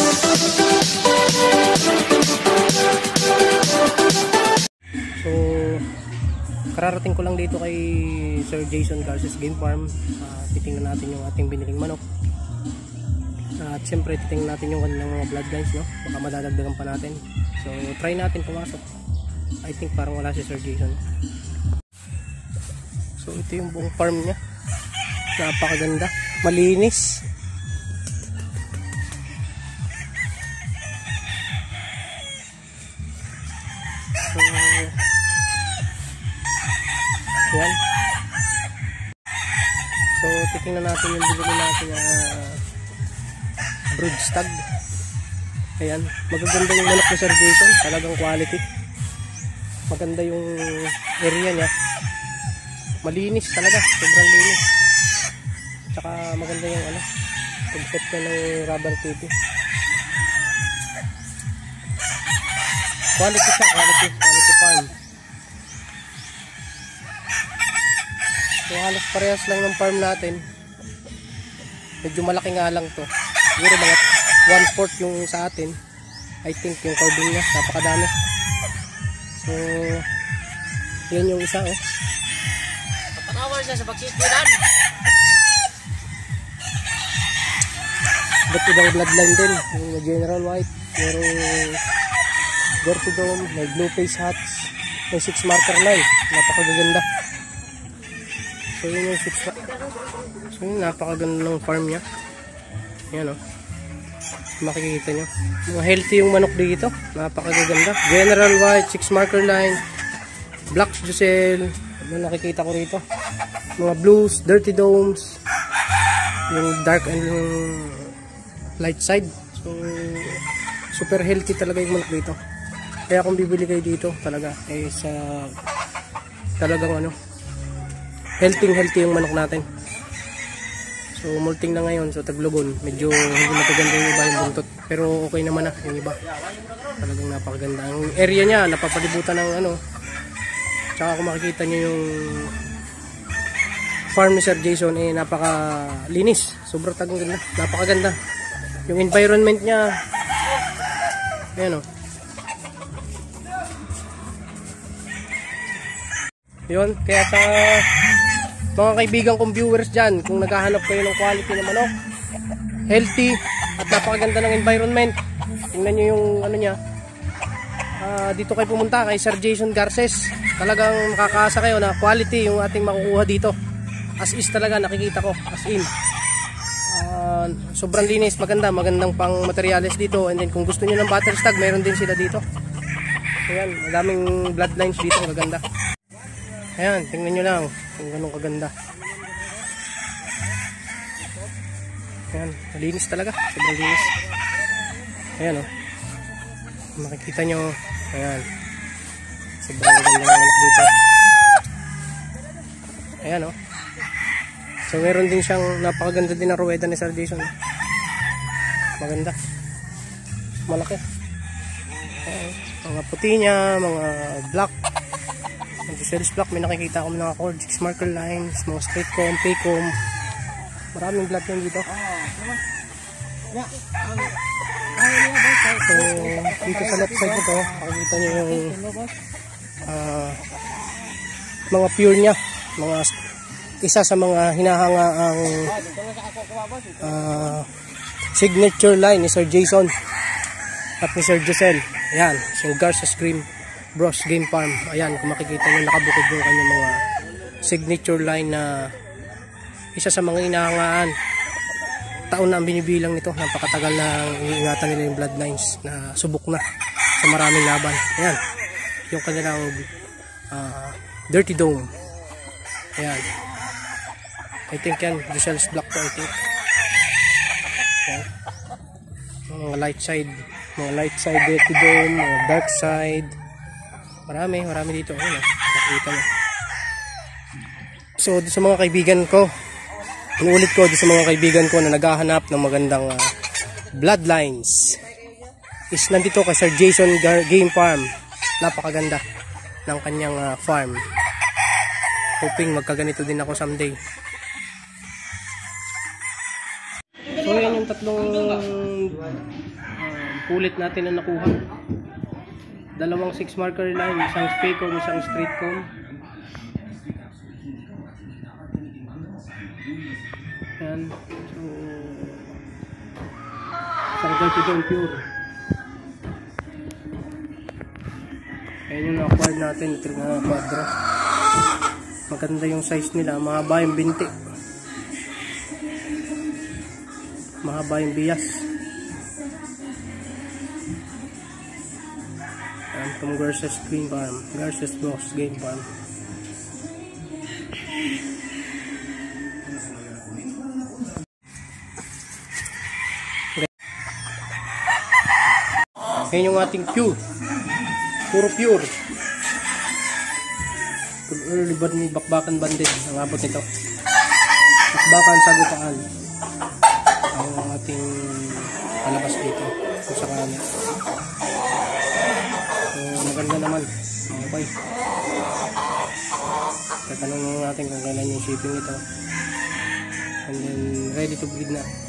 So, kararating ko lang dito kay Sir Jason Garces Game Farm. Titingnan natin yung ating biniling manok. At siyempre titingnan natin yung kanilang mga bloodlines, no? Baka madadagdagan pa natin. So, try natin pumasok. I think parang wala si Sir Jason. So, ito yung buong farm niya. Napakaganda. Malinis. So, yan. So, titingnan natin yung bibili natin brood stag. Ayan, magaganda yung manok ni Sir Jason, talagang quality. Maganda yung area niya. Malinis talaga, sobrang linis. Tsaka maganda yung pag-set niya ng rubber TV. Quality siya, quality farm. So halos parehas lang ng farm natin. Medyo malaki nga lang to. Siguro mga 1/4 yung sa atin. I think yung cording niya napakadami. So yan yung isa Patawal siya sa pagsikiran. Ba't ibang bloodline din. Yung General White, merong Dirty Dome, may Blue Face Hats, may 6 marker line. Napakaganda. So yun yung 6 marker. So yun, napakaganda ng farm niya. Yan makikita nyo. Mga healthy yung manok dito. Napakaganda. General White, 6 marker line, Black Giselle. Ano nakikita ko rito? Mga blues, Dirty Domes, yung dark and yung light side. So super healthy talaga yung manok dito. Kaya kung bibili kayo dito talaga sa talagang healthy yung manok natin. So molting na ngayon, so taglugon, medyo hindi magaganda yung iba yung buntot, pero okay naman yung iba. Talagang napakaganda ang area niya, napapalibutan ng tsaka kung makikita nyo yung farm ni Sir Jason, napakalinis, sobrang ganda, napakaganda yung environment niya. Ayan yun, kaya sa mga kaibigan kong viewers dyan, kung naghahanap kayo ng quality na manok, healthy at napakaganda ng environment, tingnan nyo yung niya, dito kayo pumunta kay Sir Jason Garces. Talagang makakaasa kayo na quality yung ating makukuha dito. As is talaga, nakikita ko, as in. Sobrang linis, magandang pang materials dito. And then kung gusto nyo ng butter stag, meron din sila dito. Ayan, madaming bloodlines dito, maganda. Ayan, tingnan nyo lang kung ganun kaganda. Ayan, malinis talaga, sobrang linis. Ayan makikita nyo, ayan, sobrang ganda naman dito. Ayan so meron din siyang napakaganda din na ruweda ni Sir Jason. Maganda, malaki. Ayan, mga puti niya, mga black, Giselles black, may nakikita ko mga cord, 6 marker lines, mga straight comb, pay comb, maraming black yan dito. So dito sa left side nito, makikita nyo yung mga pure nya, isa sa mga hinahanga ang signature line ni Sir Jason at ni Sir Giselle. Ayan, yung Garces Bros Game Farm. Ayan, kung makikita nyo, nakabukod yung kanyang mga signature line na isa sa mga inahangaan. Taon na ang binibilang nito, napakatagal na iingatan nila yung bloodlines na subok na sa maraming laban. Ayan, yung kanilang Dirty Dome. Ayan, I think yan, Giselles Black to, I think. Ayan, mga light side Dirty Dome, mga dark side, marami dito. Ayan, nakikita mo. So sa mga kaibigan ko, inuulit ko sa mga kaibigan ko na naghahanap ng magandang bloodlines, is nandito kay Sir Jason Game Farm. Napakaganda ng kanyang farm. Hoping magkaganito din ako someday. So yan yung tatlong ulit natin na nakuha. Dalawang 6 marker line, isang spacom, isang straight comb. Yan. So, isang 32 pure. Ayan yung na-acquire natin, ito na quadra. Maganda yung size nila, mahaba yung binti. Mahaba yung bias. Ayan, from Garces Green Farm, Garces Bros Game Farm. Ayan yung ating pure. Puro pure. Early bird ni bakbakan banded. Ang abot nito. Bakbakan sagupaan. Ang ating palabas dito. Kung sakali. So, maganda naman. Okay. Tatanong natin kung kailan yung shipping ito. And then, ready to breed na.